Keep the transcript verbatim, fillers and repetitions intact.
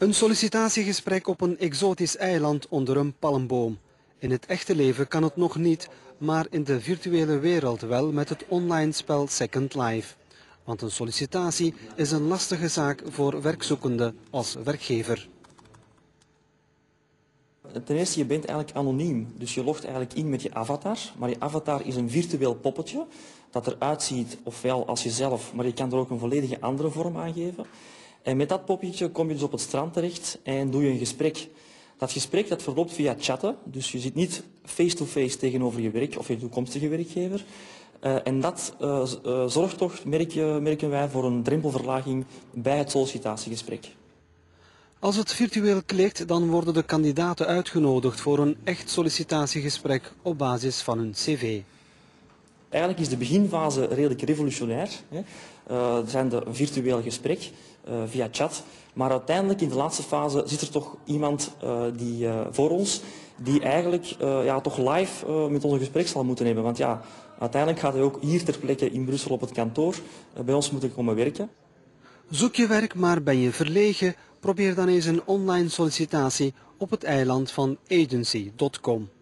Een sollicitatiegesprek op een exotisch eiland onder een palmboom. In het echte leven kan het nog niet, maar in de virtuele wereld wel met het online spel Second Life. Want een sollicitatie is een lastige zaak voor werkzoekenden als werkgever. Ten eerste, je bent eigenlijk anoniem. Dus je logt eigenlijk in met je avatar. Maar je avatar is een virtueel poppetje dat eruit ziet ofwel als jezelf, maar je kan er ook een volledige andere vorm aan geven. En met dat poppetje kom je dus op het strand terecht en doe je een gesprek. Dat gesprek dat verloopt via chatten, dus je zit niet face-to-face tegenover je werk of je toekomstige werkgever. Uh, en dat uh, uh, zorgt toch, merk je, merken wij, voor een drempelverlaging bij het sollicitatiegesprek. Als het virtueel klikt, dan worden de kandidaten uitgenodigd voor een echt sollicitatiegesprek op basis van hun cv. Eigenlijk is de beginfase redelijk revolutionair. Hè. Uh, er zijn de, een virtueel gesprek uh, via chat, maar uiteindelijk in de laatste fase zit er toch iemand uh, die, uh, voor ons die eigenlijk uh, ja, toch live uh, met ons een gesprek zal moeten hebben. Want ja, uiteindelijk gaat hij ook hier ter plekke in Brussel op het kantoor uh, bij ons moeten komen werken. Zoek je werk, maar ben je verlegen? Probeer dan eens een online sollicitatie op het eiland van agency punt com.